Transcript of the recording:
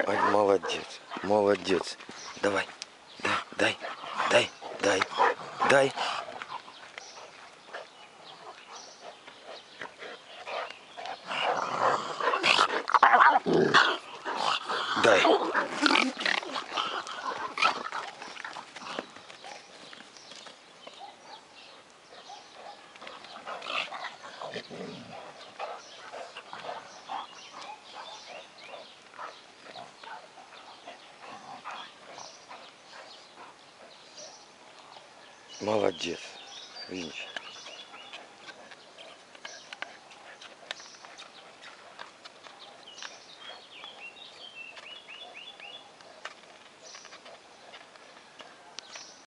Ай, молодец, молодец. Давай, да, дай, дай, дай, дай. Дай. Молодец, видишь.